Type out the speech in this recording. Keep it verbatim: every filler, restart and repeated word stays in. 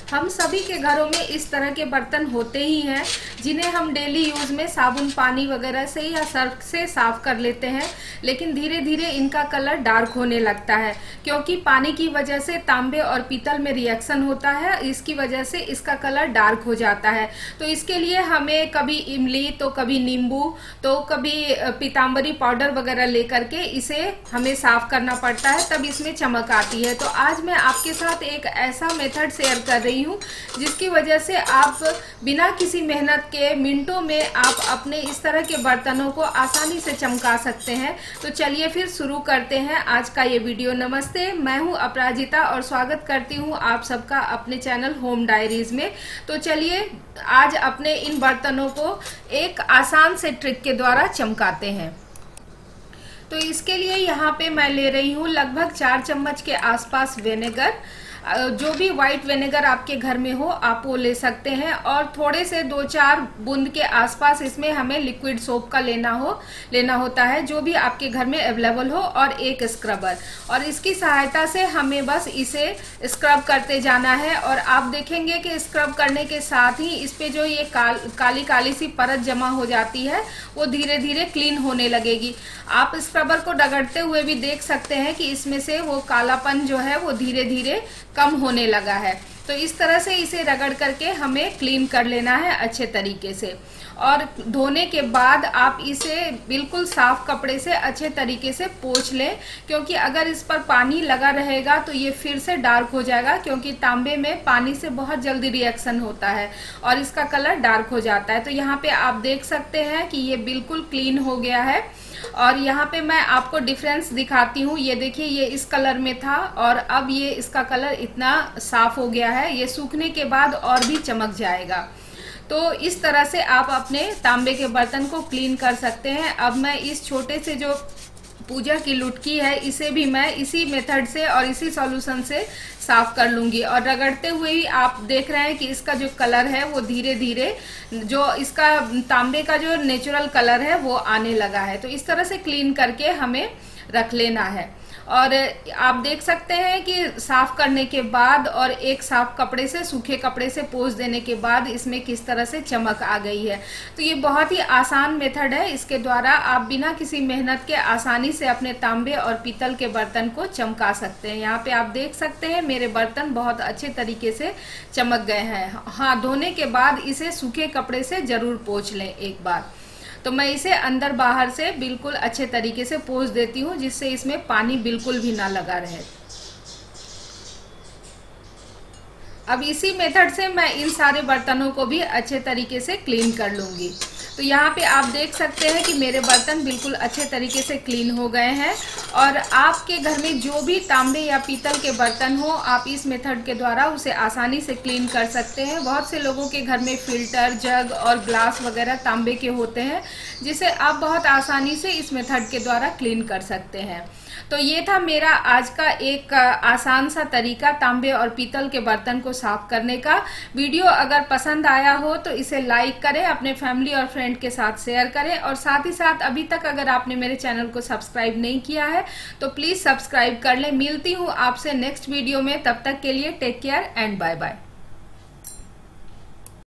हम सभी के घरों में इस तरह के बर्तन होते ही हैं जिन्हें हम डेली यूज़ में साबुन पानी वगैरह से या सर्फ से साफ कर लेते हैं, लेकिन धीरे धीरे इनका कलर डार्क होने लगता है क्योंकि पानी की वजह से तांबे और पीतल में रिएक्शन होता है। इसकी वजह से इसका कलर डार्क हो जाता है। तो इसके लिए हमें कभी इमली तो कभी नींबू तो कभी पीतांबरी पाउडर वगैरह लेकर के इसे हमें साफ करना पड़ता है, तब इसमें चमक आती है। तो आज मैं आपके साथ एक ऐसा मेथड शेयर कर रही हूँ जिसकी वजह से आप बिना किसी मेहनत के मिनटों में आप अपने इस तरह के बर्तनों को आसानी से चमका सकते हैं। तो चलिए फिर शुरू करते हैं आज का ये वीडियो। नमस्ते, मैं हूँ अपराजिता और स्वागत करती हूँ आप सबका अपने चैनल होम डायरीज में। तो चलिए आज अपने इन बर्तनों को एक आसान से ट्रिक के द्वारा चमकाते हैं। तो इसके लिए यहाँ पे मैं ले रही हूँ लगभग चार चम्मच के आसपास विनेगर। जो भी व्हाइट विनेगर आपके घर में हो आप वो ले सकते हैं, और थोड़े से दो चार बूंद के आसपास इसमें हमें लिक्विड सोप का लेना हो लेना होता है, जो भी आपके घर में अवेलेबल हो, और एक स्क्रबर। और इसकी सहायता से हमें बस इसे स्क्रब करते जाना है। और आप देखेंगे कि स्क्रब करने के साथ ही इस पे जो ये काल, काली काली सी परत जमा हो जाती है वो धीरे धीरे क्लीन होने लगेगी। आप स्क्रबर को रगड़ते हुए भी देख सकते हैं कि इसमें से वो कालापन जो है वो धीरे धीरे कम होने लगा है। तो इस तरह से इसे रगड़ करके हमें क्लीन कर लेना है अच्छे तरीके से। और धोने के बाद आप इसे बिल्कुल साफ कपड़े से अच्छे तरीके से पोंछ लें, क्योंकि अगर इस पर पानी लगा रहेगा तो ये फिर से डार्क हो जाएगा, क्योंकि तांबे में पानी से बहुत जल्दी रिएक्शन होता है और इसका कलर डार्क हो जाता है। तो यहाँ पे आप देख सकते हैं कि ये बिल्कुल क्लीन हो गया है। और यहाँ पे मैं आपको डिफरेंस दिखाती हूँ। ये देखिए, ये इस कलर में था और अब ये इसका कलर इतना साफ हो गया है। ये सूखने के बाद और भी चमक जाएगा। तो इस तरह से आप अपने तांबे के बर्तन को क्लीन कर सकते हैं। अब मैं इस छोटे से जो पूजा की लुटकी है इसे भी मैं इसी मेथड से और इसी सॉल्यूशन से साफ कर लूंगी। और रगड़ते हुए ही आप देख रहे हैं कि इसका जो कलर है वो धीरे धीरे जो इसका तांबे का जो नेचुरल कलर है वो आने लगा है। तो इस तरह से क्लीन करके हमें रख लेना है। और आप देख सकते हैं कि साफ करने के बाद और एक साफ कपड़े से, सूखे कपड़े से पोंछ देने के बाद इसमें किस तरह से चमक आ गई है। तो ये बहुत ही आसान मेथड है। इसके द्वारा आप बिना किसी मेहनत के आसानी से अपने तांबे और पीतल के बर्तन को चमका सकते हैं। यहाँ पे आप देख सकते हैं मेरे बर्तन बहुत अच्छे तरीके से चमक गए हैं। हाँ, धोने के बाद इसे सूखे कपड़े से जरूर पोंछ लें एक बार। तो मैं इसे अंदर बाहर से बिल्कुल अच्छे तरीके से पोंछ देती हूँ, जिससे इसमें पानी बिल्कुल भी ना लगा रहे। अब इसी मेथड से मैं इन सारे बर्तनों को भी अच्छे तरीके से क्लीन कर लूँगी। तो यहाँ पे आप देख सकते हैं कि मेरे बर्तन बिल्कुल अच्छे तरीके से क्लीन हो गए हैं। और आपके घर में जो भी तांबे या पीतल के बर्तन हो, आप इस मेथड के द्वारा उसे आसानी से क्लीन कर सकते हैं। बहुत से लोगों के घर में फिल्टर, जग और ग्लास वगैरह तांबे के होते हैं, जिसे आप बहुत आसानी से इस मेथड के द्वारा क्लीन कर सकते हैं। तो ये था मेरा आज का एक आसान सा तरीका तांबे और पीतल के बर्तन को साफ करने का। वीडियो अगर पसंद आया हो तो इसे लाइक करें, अपने फैमिली और फ्रेंड के साथ शेयर करें, और साथ ही साथ अभी तक अगर आपने मेरे चैनल को सब्सक्राइब नहीं किया है तो प्लीज सब्सक्राइब कर लें। मिलती हूँ आपसे नेक्स्ट वीडियो में, तब तक के लिए take care and bye bye.